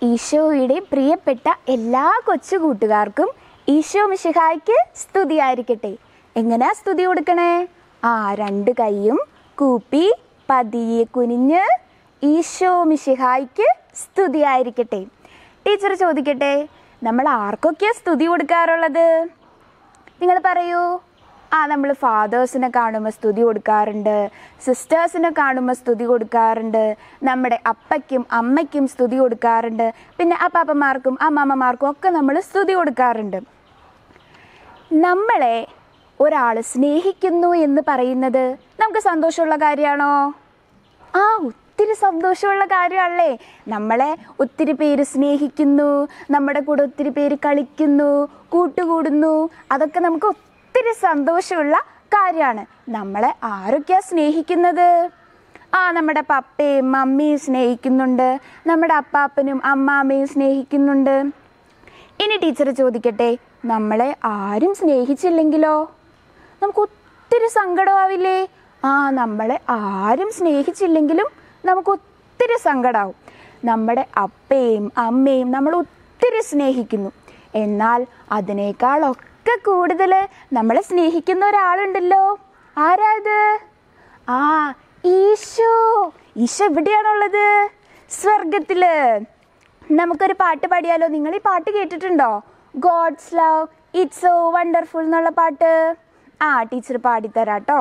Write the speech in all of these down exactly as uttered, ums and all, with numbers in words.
ഈശോയുടെ പ്രിയപ്പെട്ട എല്ലാ കൊച്ചു കൂട്ടുകാർക്കും ഈശോ മിശിഹായ്ക്ക് സ്തുതിയായിരിക്കട്ടെ. എങ്ങനെയാ സ്തുതി കൊടുക്കണേ? ആ രണ്ട് കൈയും കൂപ്പി പതിയെ കുനിഞ്ഞ് ഈശോ മിശിഹായ്ക്ക് സ്തുതിയായിരിക്കട്ടെ. ടീച്ചർ ചോദിക്കട്ടെ, നമ്മൾ ആർക്കൊക്കെയാണ് സ്തുതി കൊടുക്കാറുള്ളത്? നിങ്ങൾ പറയൂ. ആ നമ്മൾ ഫാദേഴ്സിനെ കാണുമ്പോൾ സ്തുതി കൊടുക്കാറുണ്ട്, സിസ്റ്റേഴ്സിനെ കാണുമ്പോൾ സ്തുതി കൊടുക്കാറുണ്ട്, നമ്മുടെ അപ്പയ്ക്കും അമ്മയ്ക്കും സ്തുതി കൊടുക്കാറുണ്ട്, പിന്നെ അപ്പാപ്പന്മാർക്കും അമ്മമ്മമാർക്കും ഒക്കെ നമ്മൾ സ്തുതി കൊടുക്കാറുണ്ട്. നമ്മളെ ഒരാൾ സ്നേഹിക്കുന്നു എന്ന് പറയുന്നത് നമുക്ക് സന്തോഷമുള്ള കാര്യമാണോ? ആ ഒത്തിരി സന്തോഷമുള്ള കാര്യമാണല്ലേ. നമ്മളെ ഒത്തിരി പേര് സ്നേഹിക്കുന്നു, നമ്മുടെ കൂടെ ഒത്തിരി പേര് കളിക്കുന്നു, കൂട്ടുകൂടുന്നു, അതൊക്കെ നമുക്ക് ഒത്തിരി സന്തോഷമുള്ള കാര്യമാണ്. നമ്മളെ ആരൊക്കെയാണ് സ്നേഹിക്കുന്നത്? ആ നമ്മുടെ പപ്പയും മമ്മിയും സ്നേഹിക്കുന്നുണ്ട്, നമ്മുടെ അപ്പാപ്പനും അമ്മാമ്മയും സ്നേഹിക്കുന്നുണ്ട്. ഇനി ടീച്ചർ ചോദിക്കട്ടെ, നമ്മളെ ആരും സ്നേഹിച്ചില്ലെങ്കിലോ? നമുക്ക് ഒത്തിരി സങ്കടമാവില്ലേ? ആ നമ്മളെ ആരും സ്നേഹിച്ചില്ലെങ്കിലും നമുക്ക് ഒത്തിരി സങ്കടമാവും. നമ്മുടെ അപ്പയും അമ്മയും നമ്മൾ ഒത്തിരി സ്നേഹിക്കുന്നു, എന്നാൽ അതിനേക്കാളൊക്കെ ഒക്കെ കൂടുതൽ നമ്മളെ സ്നേഹിക്കുന്ന ഒരാളുണ്ടല്ലോ. ആരാ ഇത്? ആ ഈശോ. ഈശോ എവിടെയാണുള്ളത്? സ്വർഗത്തില്. നമുക്കൊരു പാട്ട് പാടിയാലോ? നിങ്ങൾ ഈ പാട്ട് കേട്ടിട്ടുണ്ടോ? God's love it's so wonderful എന്നുള്ള പാട്ട്. ആ ടീച്ചർ പാടിത്തരാട്ടോ.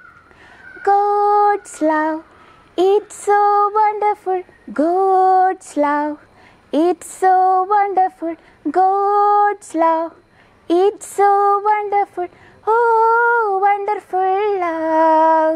God's love it's so wonderful, God's love it's so wonderful, God's love it's so wonderful, oh wonderful love.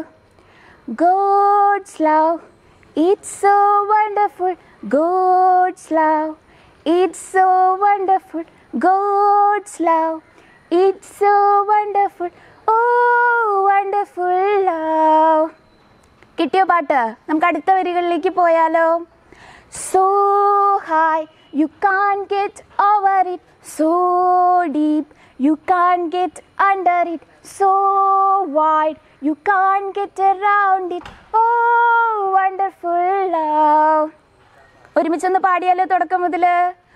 God's love, it's so wonderful, God's love, it's so wonderful, God's love, it's so wonderful, oh wonderful love. കിട്ടിയോ പാട്ട്? നമുക്ക് അടുത്ത വരികളിലേക്ക് പോയാലോ? So high you can't get over it, so deep you can't get under it, so wide you can't get around it, oh wonderful love. ഒരുമിച്ചൊന്ന് പാടിയാലോ തുടക്കം മുതല്?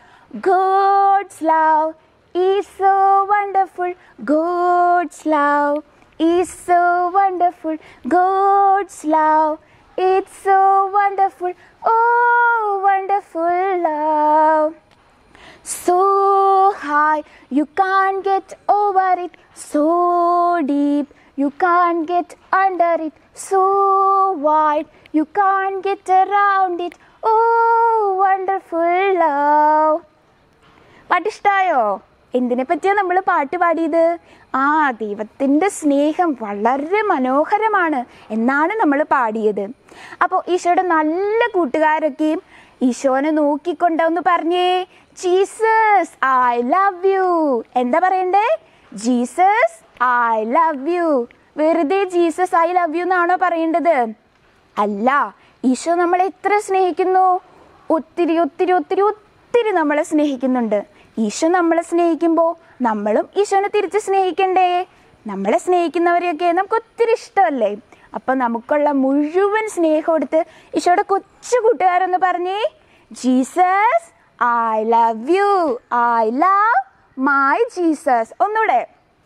God's love is so wonderful, God's love is so wonderful, God's love it's so wonderful, oh wonderful love. So high you can't get over it, so deep you can't get under it, so wide you can't get around it, oh wonderful love. പാട്ട് ഇഷ്ടമായോ? എന്തിനെ പറ്റിയാണ് നമ്മൾ പാട്ട് പാടിയത്? ആ ദൈവത്തിൻ്റെ സ്നേഹം വളരെ മനോഹരമാണ് എന്നാണ് നമ്മൾ പാടിയത്. അപ്പോൾ ഈശോയുടെ നല്ല കൂട്ടുകാരൊക്കെയും ഈശോനെ നോക്കിക്കൊണ്ടൊന്ന് പറഞ്ഞേ, ജീസസ് ഐ ലവ് യു. എന്താ പറയണ്ടേ? Jesus I love you. വെറുതെ ജീസസ് ഐ ലവ് യു എന്നാണോ പറയേണ്ടത്? അല്ല, ഈശോ നമ്മളെ എത്ര സ്നേഹിക്കുന്നു? ഒത്തിരി ഒത്തിരി ഒത്തിരി ഒത്തിരി നമ്മളെ സ്നേഹിക്കുന്നുണ്ട്. ഈശോ നമ്മളെ സ്നേഹിക്കുമ്പോൾ നമ്മളും ഈശോനെ തിരിച്ച് സ്നേഹിക്കണ്ടേ? നമ്മളെ സ്നേഹിക്കുന്നവരെയൊക്കെ നമുക്ക് ഒത്തിരി ഇഷ്ടമല്ലേ? അപ്പം നമുക്കുള്ള മുഴുവൻ സ്നേഹം എടുത്ത് ഈശോയുടെ കൊച്ചു കൂട്ടുകാരെന്ന് പറഞ്ഞേ, Jesus I love you, I love my Jesus. ഒന്നുകൂടെ,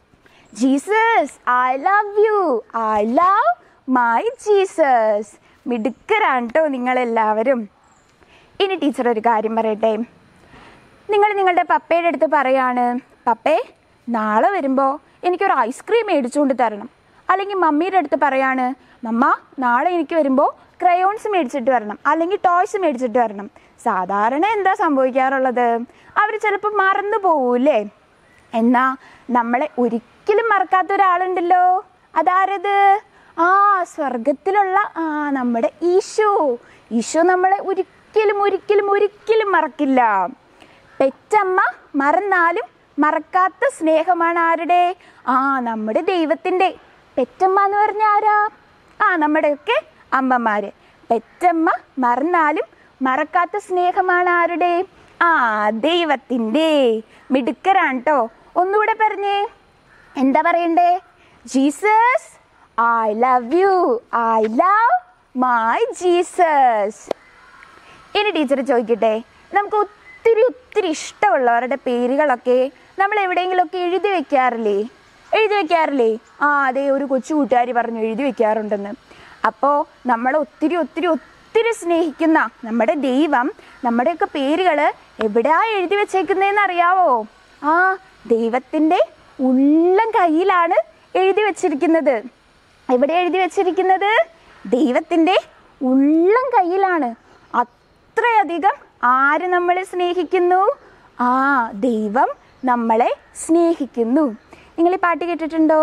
Jesus I love you, I love my Jesus. മിടുക്കരാണ് കേട്ടോ നിങ്ങളെല്ലാവരും. ഇനി ടീച്ചർ ഒരു കാര്യം പറയട്ടെ. നിങ്ങൾ നിങ്ങളുടെ പപ്പയുടെ അടുത്ത് പറയാണ്, പപ്പേ നാളെ വരുമ്പോൾ എനിക്കൊരു ഐസ്ക്രീം മേടിച്ചുകൊണ്ട് തരണം. അല്ലെങ്കിൽ മമ്മിയുടെ അടുത്ത് പറയാണ്, മമ്മ നാളെ എനിക്ക് വരുമ്പോൾ ക്രയോൺസ് മേടിച്ചിട്ട് വരണം, അല്ലെങ്കിൽ ടോയ്സ് മേടിച്ചിട്ട് വരണം. സാധാരണ എന്താ സംഭവിക്കാറുള്ളത്? അവർ ചിലപ്പോൾ മറന്നു പോകൂലേ? എന്നാൽ നമ്മളെ ഒരിക്കലും മറക്കാത്ത ഒരാളുണ്ടല്ലോ. അതാരത്? ആ സ്വർഗത്തിലുള്ള ആ നമ്മുടെ ഈശോ. ഈശോ നമ്മളെ ഒരിക്കലും ഒരിക്കലും ഒരിക്കലും മറക്കില്ല. പെറ്റമ്മ മറന്നാലും മറക്കാത്ത സ്നേഹമാണ് ആരുടെ? ആ നമ്മുടെ ദൈവത്തിൻ്റെ. പെറ്റമ്മ എന്ന് പറഞ്ഞാൽ ആരാ? ആ നമ്മുടെയൊക്കെ അമ്മമാര്. പെറ്റമ്മ മറന്നാലും മറക്കാത്ത സ്നേഹമാണ് ആരുടെ? ആ ദൈവത്തിൻ്റെ. മിടുക്കരാണ് കേട്ടോ. ഒന്നുകൂടെ പറഞ്ഞേ, എന്താ പറയണ്ടേ? Jesus I love you, I love my Jesus. ഇനി ടീച്ചർ ചോദിക്കട്ടെ, നമുക്ക് ഒത്തിരി ഒത്തിരി ഇഷ്ടമുള്ളവരുടെ പേരുകളൊക്കെ നമ്മൾ എവിടെയെങ്കിലുമൊക്കെ എഴുതി വെക്കാറില്ലേ എഴുതി വെക്കാറില്ലേ ആ അതെ, ഒരു കൊച്ചു കൂട്ടുകാരി പറഞ്ഞു എഴുതി വെക്കാറുണ്ടെന്ന്. അപ്പോൾ നമ്മൾ ഒത്തിരി ഒത്തിരി ഒത്തിരി സ്നേഹിക്കുന്ന നമ്മുടെ ദൈവം നമ്മുടെയൊക്കെ പേരുകൾ എവിടെയാ എഴുതി വെച്ചേക്കുന്നതെന്ന് അറിയാവോ? ആ ദൈവത്തിൻ്റെ ഉള്ളം കയ്യിലാണ് എഴുതി വച്ചിരിക്കുന്നത്. എവിടെ എഴുതി വച്ചിരിക്കുന്നത്? ദൈവത്തിൻ്റെ ഉള്ളം കയ്യിലാണ്. അത്രയധികം ആര് നമ്മളെ സ്നേഹിക്കുന്നു? ആ ദൈവം നമ്മളെ സ്നേഹിക്കുന്നു. നിങ്ങൾ ഈ പാട്ട് കേട്ടിട്ടുണ്ടോ?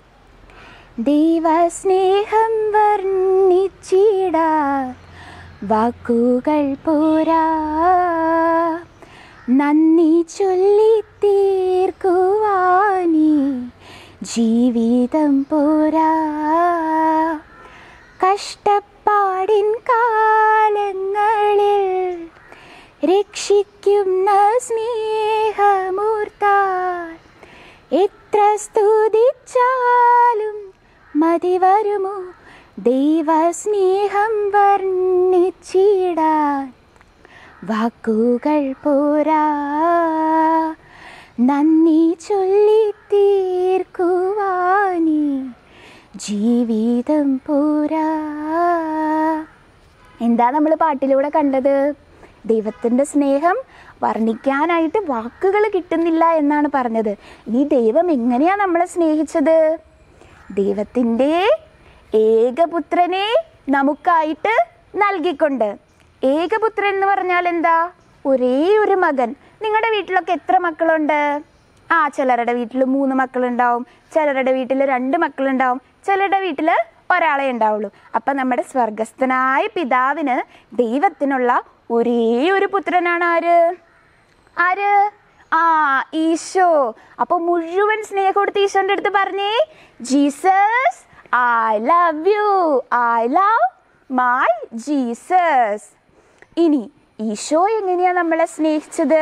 ദൈവസ്നേഹം വർണ്ണിച്ചിടാൻ വാക്കുകൾ പോരാ, നന്ദി ചൊല്ലി തീർക്കുവാനീ ജീവിതം പോരാ. കഷ്ടപ്പാടിൻ കാലങ്ങളിൽ രക്ഷിക്കുന്ന സ്നേഹമൂർത്താൽ എത്ര സ്തുതിച്ചാലും മതി വരുമോ? ദൈവസ്നേഹം വർണ്ണിച്ചിടാൻ വാക്കുകൾ പോരാ, നന്ദി ചൊല്ലി തീർക്കുവാനീ ജീവിതം പോരാ. എന്താ നമ്മൾ പാട്ടിലൂടെ കണ്ടത്? ദൈവത്തിൻ്റെ സ്നേഹം വർണ്ണിക്കാനായിട്ട് വാക്കുകൾ കിട്ടുന്നില്ല എന്നാണ് പറഞ്ഞത്. ഇനി ദൈവം എങ്ങനെയാണ് നമ്മളെ സ്നേഹിച്ചത്? ദൈവത്തിൻ്റെ ഏകപുത്രനെ നമുക്കായിട്ട് നൽകിക്കൊണ്ട്. ഏകപുത്രൻ എന്ന് പറഞ്ഞാൽ എന്താ? ഒരേ ഒരു മകൻ. നിങ്ങളുടെ വീട്ടിലൊക്കെ എത്ര മക്കളുണ്ട്? ആ ചിലരുടെ വീട്ടിൽ മൂന്ന് മക്കളുണ്ടാവും, ചിലരുടെ വീട്ടിൽ രണ്ട് മക്കളുണ്ടാവും, ചിലരുടെ വീട്ടിൽ ഒരാളെ ഉണ്ടാവുള്ളൂ. അപ്പം നമ്മുടെ സ്വർഗസ്ഥനായ പിതാവിന് ദൈവത്തിനുള്ള ഒരേ ഒരു പുത്രനാണ് ആര്? ആര്? ആ ഈശോ. അപ്പോൾ മുഴുവൻ സ്നേഹം കൊടുത്ത് ഈശോൻ്റെ അടുത്ത് പറഞ്ഞേ, Jesus I love you, I love my Jesus. ഇനി ഈശോ എങ്ങനെയാണ് നമ്മളെ സ്നേഹിച്ചത്?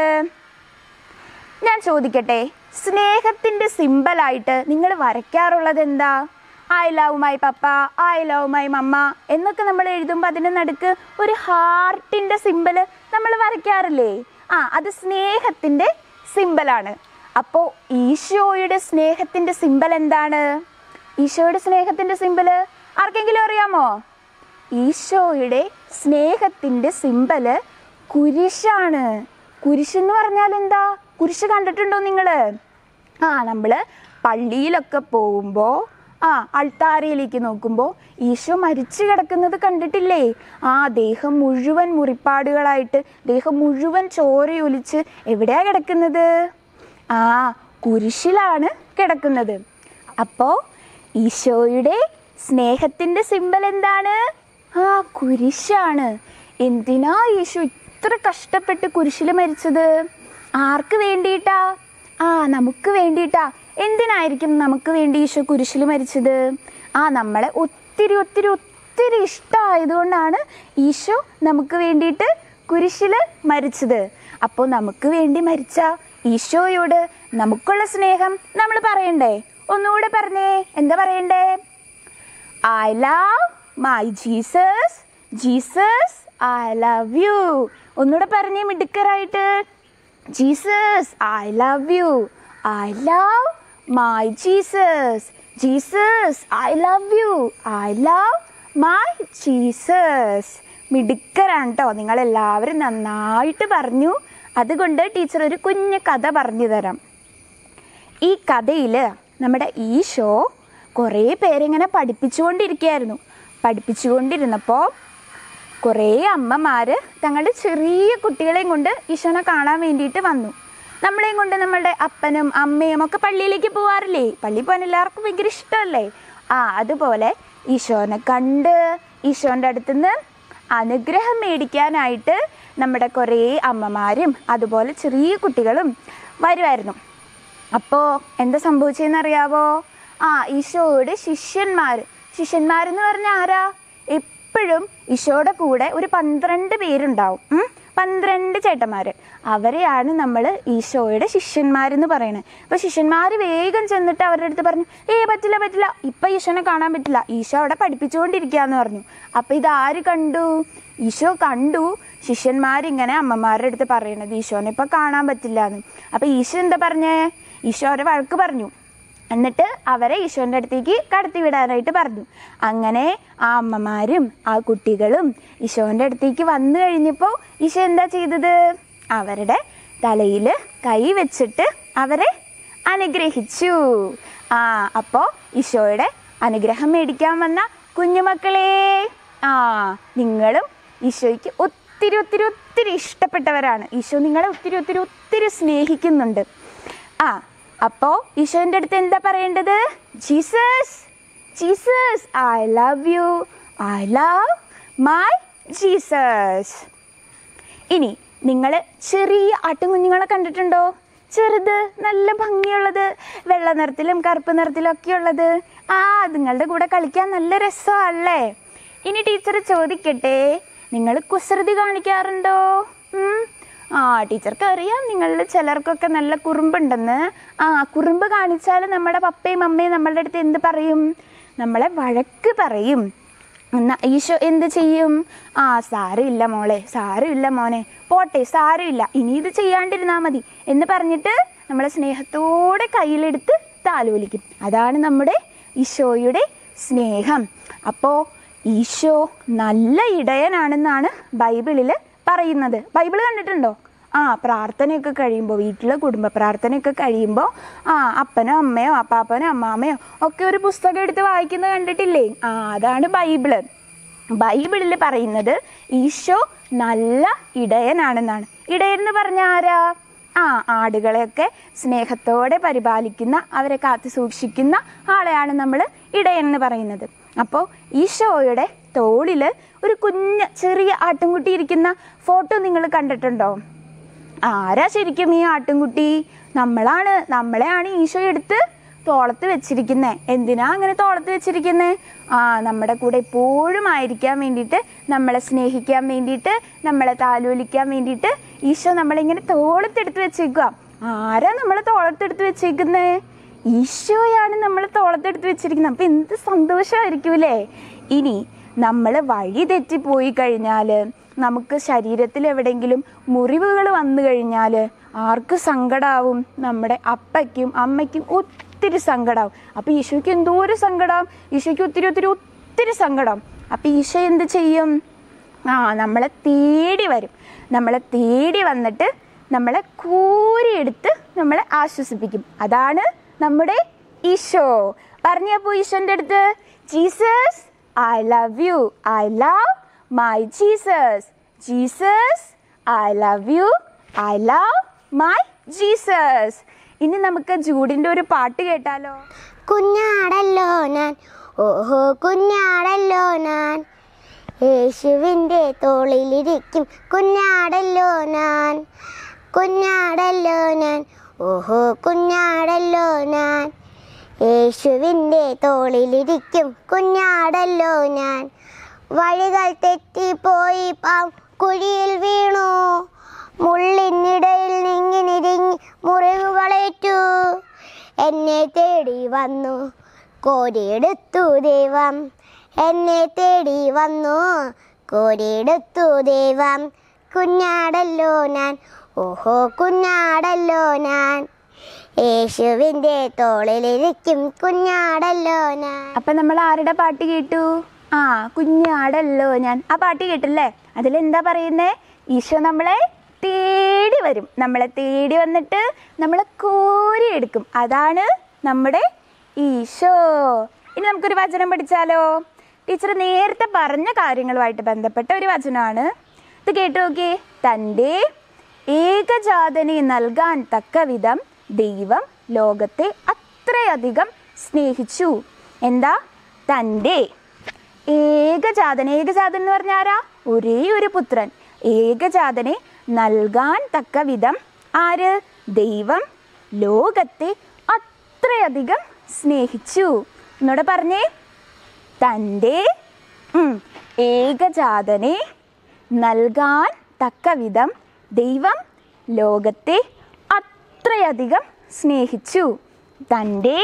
ഞാൻ ചോദിക്കട്ടെ, സ്നേഹത്തിൻ്റെ സിമ്പലായിട്ട് നിങ്ങൾ വരയ്ക്കാറുള്ളത് എന്താ? I love my papa, I love my mama എന്നൊക്കെ നമ്മൾ എഴുതുമ്പോൾ അതിന് നടുക്ക് ഒരു ഹാർട്ടിൻ്റെ സിമ്പൽ നമ്മൾ വരയ്ക്കാറില്ലേ? ആ അത് സ്നേഹത്തിൻ്റെ സിമ്പലാണ്. അപ്പോൾ ഈശോയുടെ സ്നേഹത്തിൻ്റെ സിമ്പൽ എന്താണ്? ഈശോയുടെ സ്നേഹത്തിൻ്റെ സിമ്പൽ ആർക്കെങ്കിലും അറിയാമോ? ഈശോയുടെ സ്നേഹത്തിൻ്റെ സിമ്പല് കുരിശാണ്. കുരിശെന്ന് പറഞ്ഞാൽ എന്താ? കുരിശ് കണ്ടിട്ടുണ്ടോ നിങ്ങൾ? ആ നമ്മൾ പള്ളിയിലൊക്കെ പോകുമ്പോൾ ആ അൾത്താരയിലേക്ക് നോക്കുമ്പോൾ ഈശോ മരിച്ചു കിടക്കുന്നത് കണ്ടിട്ടില്ലേ? ആ ദേഹം മുഴുവൻ മുറിപ്പാടുകളായിട്ട്, ദേഹം മുഴുവൻ ചോരയൊലിച്ച് എവിടെയാ കിടക്കുന്നത്? ആ കുരിശിലാണ് കിടക്കുന്നത്. അപ്പോൾ ഈശോയുടെ സ്നേഹത്തിൻ്റെ സിമ്പൽ എന്താണ്? ആ കുരിശാണ്. എന്തിനാ ഈശോ ഇത്ര കഷ്ടപ്പെട്ട് കുരിശിൽ മരിച്ചത്? ആർക്ക് വേണ്ടിയിട്ടാ? ആ നമുക്ക് വേണ്ടിയിട്ടാ. എന്തിനായിരിക്കും നമുക്ക് വേണ്ടി ഈശോ കുരിശിൽ മരിച്ചത്? ആ നമ്മളെ ഒത്തിരി ഒത്തിരി ഒത്തിരി ഇഷ്ടമായതുകൊണ്ടാണ് ഈശോ നമുക്ക് വേണ്ടിയിട്ട് കുരിശിൽ മരിച്ചത്. അപ്പോൾ നമുക്ക് വേണ്ടി മരിച്ച ഈശോയോട് നമുക്കുള്ള സ്നേഹം നമ്മൾ പറയണ്ടേ? ഒന്നുകൂടെ പറഞ്ഞേ, എന്താ പറയണ്ടേ? I love my Jesus, Jesus I love you. ഒന്നുകൂടെ പറഞ്ഞേ മിടുക്കരായിട്ട്, Jesus I love you, I love my Jesus, Jesus I love you, I love my Jesus. മിടുക്കരാണ് കേട്ടോ, നിങ്ങളെല്ലാവരും നന്നായിട്ട് പറഞ്ഞു. അതുകൊണ്ട് ടീച്ചർ ഒരു കുഞ്ഞു കഥ പറഞ്ഞു തരാം. ഈ കഥയിൽ നമ്മുടെ ഈശോ കുറേ പേരിങ്ങനെ പഠിപ്പിച്ചുകൊണ്ടിരിക്കുകയായിരുന്നു. പഠിപ്പിച്ചുകൊണ്ടിരുന്നപ്പോൾ കുറേ അമ്മമാർ തങ്ങളുടെ ചെറിയ കുട്ടികളെയും കൊണ്ട് ഈശോനെ കാണാൻ വേണ്ടിയിട്ട് വന്നു. നമ്മളെയും കൊണ്ട് നമ്മളുടെ അപ്പനും അമ്മയും ഒക്കെ പള്ളിയിലേക്ക് പോകാറില്ലേ? പള്ളിയിൽ പോകാൻ എല്ലാവർക്കും ഭയങ്കര ഇഷ്ടമല്ലേ? ആ അതുപോലെ ഈശോനെ കണ്ട് ഈശോൻ്റെ അടുത്തുനിന്ന് അനുഗ്രഹം മേടിക്കാനായിട്ട് നമ്മുടെ കുറേ അമ്മമാരും അതുപോലെ ചെറിയ കുട്ടികളും വരുമായിരുന്നു. അപ്പോൾ എന്താ സംഭവിച്ചതെന്നറിയാവോ? ആ ഈശോയുടെ ശിഷ്യന്മാർ ശിഷ്യന്മാരെന്ന് പറഞ്ഞാൽ ആരാ? എപ്പോഴും ഈശോയുടെ കൂടെ ഒരു പന്ത്രണ്ട് പേരുണ്ടാവും. പന്ത്രണ്ട് ചേട്ടന്മാർ, അവരെയാണ് നമ്മൾ ഈശോയുടെ ശിഷ്യന്മാരെന്ന് പറയുന്നത്. അപ്പോൾ ശിഷ്യന്മാർ വേഗം ചെന്നിട്ട് അവരുടെ അടുത്ത് പറഞ്ഞു, ഏ പറ്റില്ല പറ്റില്ല ഇപ്പം ഈശോനെ കാണാൻ പറ്റില്ല, ഈശോ അവിടെ പഠിപ്പിച്ചുകൊണ്ടിരിക്കുകയെന്ന് പറഞ്ഞു. അപ്പോൾ ഇതാര് കണ്ടു? ഈശോ കണ്ടു ശിഷ്യന്മാരിങ്ങനെ അമ്മമാരുടെ അടുത്ത് പറയണത് ഈശോനെ ഇപ്പം കാണാൻ പറ്റില്ല എന്ന്. അപ്പം ഈശോ എന്താ പറഞ്ഞേ? ഈശോ അവരെ വഴക്ക് പറഞ്ഞു. എന്നിട്ട് അവരെ ഈശോൻ്റെ അടുത്തേക്ക് കടത്തി വിടാനായിട്ട് പറഞ്ഞു. അങ്ങനെ ആ അമ്മമാരും ആ കുട്ടികളും ഈശോൻ്റെ അടുത്തേക്ക് വന്നു കഴിഞ്ഞപ്പോൾ ഈശോ എന്താ ചെയ്തത്? അവരുടെ തലയിൽ കൈ വെച്ചിട്ട് അവരെ അനുഗ്രഹിച്ചു. ആ അപ്പോൾ ഈശോയുടെ അനുഗ്രഹം മേടിക്കാൻ വന്ന കുഞ്ഞുമക്കളെ, ആ നിങ്ങളും ഈശോയ്ക്ക് ഒത്തിരി ഒത്തിരി ഒത്തിരി ഇഷ്ടപ്പെട്ടവരാണ്. ഈശോ നിങ്ങളെ ഒത്തിരി ഒത്തിരി ഒത്തിരി സ്നേഹിക്കുന്നുണ്ട്. ആ അപ്പോൾ ഈശോൻ്റെ അടുത്ത് എന്താ പറയേണ്ടത്? Jesus Jesus I love you, I love my Jesus. ഇനി നിങ്ങൾ ചെറിയ ആട്ടുംകുഞ്ഞുങ്ങളെ കണ്ടിട്ടുണ്ടോ? ചെറുത്, നല്ല ഭംഗിയുള്ളത്, വെള്ള നിറത്തിലും കറുപ്പ് നിറത്തിലും ഒക്കെ ഉള്ളത്. ആ അതുങ്ങളുടെ കൂടെ കളിക്കാൻ നല്ല രസമല്ലേ? ഇനി ടീച്ചർ ചോദിക്കട്ടെ, നിങ്ങൾ കുസൃതി കാണിക്കാറുണ്ടോ? ആ ടീച്ചർക്ക് അറിയാം നിങ്ങളിൽ ചിലർക്കൊക്കെ നല്ല കുറുമ്പുണ്ടെന്ന്. ആ കുറുമ്പ് കാണിച്ചാൽ നമ്മുടെ പപ്പയും അമ്മയും നമ്മളുടെ അടുത്ത് എന്ത് പറയും? നമ്മളെ വഴക്ക് പറയും. എന്നാൽ ഈശോ എന്ത് ചെയ്യും? ആ സാരമില്ല മോളെ, സാരമില്ല മോനെ, പോട്ടെ സാരമില്ല, ഇനി ഇത് ചെയ്യാണ്ടിരുന്നാൽ മതി എന്ന് പറഞ്ഞിട്ട് നമ്മളെ സ്നേഹത്തോടെ കയ്യിലെടുത്ത് താലോലിക്കും. അതാണ് നമ്മുടെ ഈശോയുടെ സ്നേഹം. അപ്പോൾ ഈശോ നല്ല ഇടയനാണെന്നാണ് ബൈബിളിൽ പറയുന്നത്. ബൈബിൾ കണ്ടിട്ടുണ്ടോ? ആ പ്രാർത്ഥനയൊക്കെ കഴിയുമ്പോൾ, വീട്ടിലെ കുടുംബ പ്രാർത്ഥനയൊക്കെ കഴിയുമ്പോൾ ആ അപ്പനോ അമ്മയോ അപ്പാപ്പനോ അമ്മാമ്മയോ ഒക്കെ ഒരു പുസ്തകം എടുത്ത് വായിക്കുന്നത് കണ്ടിട്ടില്ലേ? ആ അതാണ് ബൈബിള്. ബൈബിളിൽ പറയുന്നത് ഈശോ നല്ല ഇടയനാണെന്നാണ്. ഇടയൻ എന്ന് പറഞ്ഞാൽ ആരാ? ആ ആടുകളെയൊക്കെ സ്നേഹത്തോടെ പരിപാലിക്കുന്ന, അവരെ കാത്തു സൂക്ഷിക്കുന്ന ആളെയാണ് നമ്മൾ ഇടയൻ എന്ന് പറയുന്നത്. അപ്പോൾ ഈശോയുടെ തോളിൽ ഒരു കുഞ്ഞ് ചെറിയ ആട്ടിൻകുട്ടി ഇരിക്കുന്ന ഫോട്ടോ നിങ്ങൾ കണ്ടിട്ടുണ്ടോ? ആരാ ശരിക്കും ഈ ആട്ടിൻകുട്ടി? നമ്മളാണ്. നമ്മളെയാണ് ഈശോ എടുത്ത് തോളത്ത് വെച്ചിരിക്കുന്നത്. എന്തിനാ അങ്ങനെ തോളത്ത് വെച്ചിരിക്കുന്നത്? ആ നമ്മുടെ കൂടെ എപ്പോഴും ആയിരിക്കാൻ വേണ്ടിയിട്ട്, നമ്മളെ സ്നേഹിക്കാൻ വേണ്ടിയിട്ട്, നമ്മളെ താലോലിക്കാൻ വേണ്ടിയിട്ട് ഈശോ നമ്മളിങ്ങനെ തോളത്തെടുത്ത് വെച്ചേക്കുക. ആരാ നമ്മളെ തോളത്തെടുത്ത് വെച്ചേക്കുന്നത്? ഈശോയാണ് നമ്മൾ തോളത്തെടുത്ത് വെച്ചിരിക്കുന്നത്. അപ്പം എന്ത് സന്തോഷമായിരിക്കും അല്ലേ? ഇനി നമ്മൾ വഴി തെറ്റിപ്പോയി കഴിഞ്ഞാൽ, നമുക്ക് ശരീരത്തിൽ എവിടെയെങ്കിലും മുറിവുകൾ വന്നു കഴിഞ്ഞാൽ ആർക്ക് സങ്കടാവും? നമ്മുടെ അപ്പയ്ക്കും അമ്മയ്ക്കും ഒത്തിരി സങ്കടാവും. അപ്പോൾ ഈശോയ്ക്ക് എന്തോ ഒരു സങ്കടം, ഈശോയ്ക്ക് ഒത്തിരി ഒത്തിരി ഒത്തിരി സങ്കടം. അപ്പോൾ ഈശോ എന്ത് ചെയ്യും? ആ നമ്മളെ തേടി വരും. നമ്മളെ തേടി വന്നിട്ട് നമ്മളെ കോരിയെടുത്ത് നമ്മളെ ആശ്വസിപ്പിക്കും. അതാണ് നമ്മുടെ ഈശോ. പറഞ്ഞപ്പോൾ ഈശോൻ്റെ അടുത്ത് Jesus I love you, I love my Jesus. Jesus I love you, I love my Jesus. ഇനി നമുക്ക് ജൂഡിൻ്റെ ഒരു പാട്ട് കേട്ടാലോ? കുഞ്ഞാടല്ലോ ഞാൻ, ഓഹോ കുഞ്ഞാടല്ലോ ഞാൻ, യേശുവിൻ്റെ തോളിലിരിക്കും കുഞ്ഞാടല്ലോ ഞാൻ. കുഞ്ഞാടല്ലോ ഞാൻ, ഓഹോ കുഞ്ഞാടല്ലോ ഞാൻ, യേശുവിൻ്റെ തോളിലിരിക്കും കുഞ്ഞാടല്ലോ ഞാൻ. വഴികൾ തെറ്റിപ്പോയി പാം കുഴിയിൽ വീണു, മുള്ളിനിടയിൽ നിങ്ങിനിരിങ്ങി മുറിവുകളേറ്റു. എന്നെ തേടി വന്നു കോരിയെടുത്തു ദൈവം, എന്നെ തേടി വന്നു കോരിയെടുത്തു ദൈവം. കുഞ്ഞാടല്ലോ ഞാൻ, ഓഹോ കുഞ്ഞാടല്ലോ ഞാൻ, യേശുവിൻ്റെ തോളിലിരിക്കും കുഞ്ഞാടല്ലോ ഞാൻ. അപ്പം നമ്മൾ ആരുടെ പാട്ട് കേട്ടു? ആ കുഞ്ഞാടല്ലോ ഞാൻ. ആ പാട്ട് കേട്ടില്ലേ? അതിലെന്താ പറയുന്നേ? ഈശോ നമ്മളെ തേടി വരും. നമ്മളെ തേടി വന്നിട്ട് നമ്മളെ കോരിയെടുക്കും. അതാണ് നമ്മുടെ ഈശോ. ഇനി നമുക്കൊരു വചനം പഠിച്ചാലോ? ടീച്ചർ നേരത്തെ പറഞ്ഞ കാര്യങ്ങളുമായിട്ട് ബന്ധപ്പെട്ട ഒരു വചനമാണ്. ഇത് കേട്ടു നോക്കിയേ. തൻ്റെ ഏകജാതനെ നൽകാൻ തക്ക വിധം ദൈവം ലോകത്തെ അത്രയധികം സ്നേഹിച്ചു. എന്താ? തൻ്റെ ഏകജാതൻ. ഏകജാതൻ എന്ന് പറഞ്ഞാൽ ആരാ? ഒരേ ഒരു പുത്രൻ. ഏകജാതനെ നൽകാൻ തക്ക വിധം ആര്? ദൈവം ലോകത്തെ അത്രയധികം സ്നേഹിച്ചു. എന്നോട് പറഞ്ഞേ. തൻ്റെ ഏകജാതനെ നൽകാൻ തക്ക വിധം ദൈവം ലോകത്തെ അത്രയധികം സ്നേഹിച്ചു. തൻ്റെ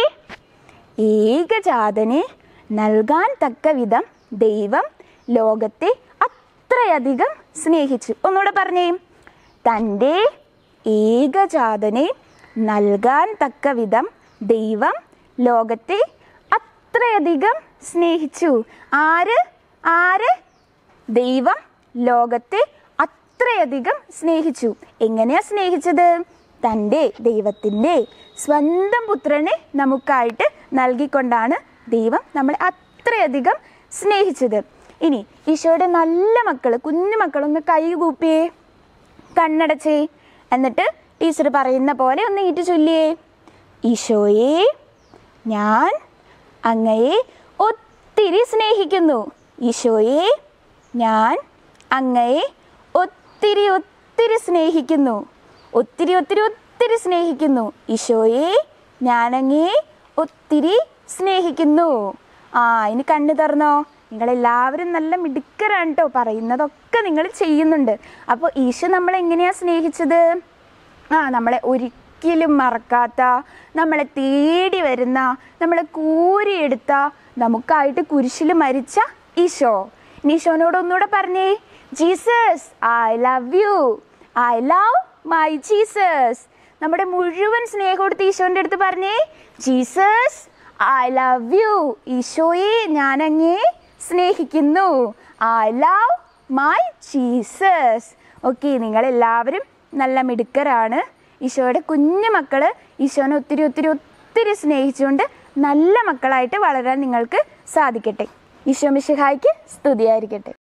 ഏകജാതനെ നൽകാൻ തക്ക വിധം ദൈവം ലോകത്തെ അത്രയധികം സ്നേഹിച്ചു. ഒന്നുകൂടെ പറഞ്ഞേ. തൻ്റെ ഏകജാതനെ നൽകാൻ തക്ക വിധം ദൈവം ലോകത്തെ അത്രയധികം സ്നേഹിച്ചു. ആര് ആര് ദൈവം ലോകത്തെ അത്രയധികം സ്നേഹിച്ചു. എങ്ങനെയാ സ്നേഹിച്ചത്? തൻ്റെ ദൈവത്തിൻ്റെ സ്വന്തം പുത്രനെ നമുക്കായിട്ട് നൽകിക്കൊണ്ടാണ് ദൈവം നമ്മളെ അത്രയധികം സ്നേഹിച്ചത്. ഇനി ഈശോയുടെ നല്ല മക്കൾ, കുഞ്ഞു മക്കളൊന്ന് കൈ കൂപ്പിയേ, കണ്ണടച്ചേ, എന്നിട്ട് ടീച്ചർ പറയുന്ന പോലെ ഒന്ന് ഈറ്റ് ചൊല്ലിയേ. ഈശോയെ, ഞാൻ അങ്ങയെ ഒത്തിരി സ്നേഹിക്കുന്നു. ഈശോയെ, ഞാൻ അങ്ങയെ ഒത്തിരി ഒത്തിരി സ്നേഹിക്കുന്നു. ഒത്തിരി ഒത്തിരി ഒത്തിരി സ്നേഹിക്കുന്നു. ഈശോയെ, ഞാൻ അങ്ങയെ ഒത്തിരി സ്നേഹിക്കുന്നു. ആ ഇനി കണ്ണു തുറന്നോ. നിങ്ങളെല്ലാവരും നല്ല മിടുക്കരാണ് കേട്ടോ, പറയുന്നതൊക്കെ നിങ്ങൾ ചെയ്യുന്നുണ്ട്. അപ്പോൾ ഈശോ നമ്മളെങ്ങനെയാണ് സ്നേഹിച്ചത്? ആ നമ്മളെ ഒരിക്കലും മറക്കാത്ത, നമ്മളെ തേടി വരുന്ന, നമ്മളെ കൂരിയെടുത്ത, നമുക്കായിട്ട് കുരിശിൽ മരിച്ച ഈശോ. ഇനി ഈശോനോട് ഒന്നുകൂടെ പറഞ്ഞേ, Jesus I love you, I love my Jesus. നമ്മുടെ മുഴുവൻ സ്നേഹം കൊടുത്ത് ഈശോൻ്റെ അടുത്ത് പറഞ്ഞേ, ജീസസ് ഐ ലവ് യു. ഈശോയെ, ഞാൻ അങ്ങേ സ്നേഹിക്കുന്നു. I love my Jesus. Okay, നിങ്ങളെല്ലാവരും നല്ല മിടുക്കരാണ്. ഈശോയുടെ കുഞ്ഞു മക്കൾ ഈശോനെ ഒത്തിരി ഒത്തിരി ഒത്തിരി സ്നേഹിച്ചുകൊണ്ട് നല്ല മക്കളായിട്ട് വളരാൻ നിങ്ങൾക്ക് സാധിക്കട്ടെ. ഈശോ മിശിഹായ്ക്ക് സ്തുതിയായിരിക്കട്ടെ.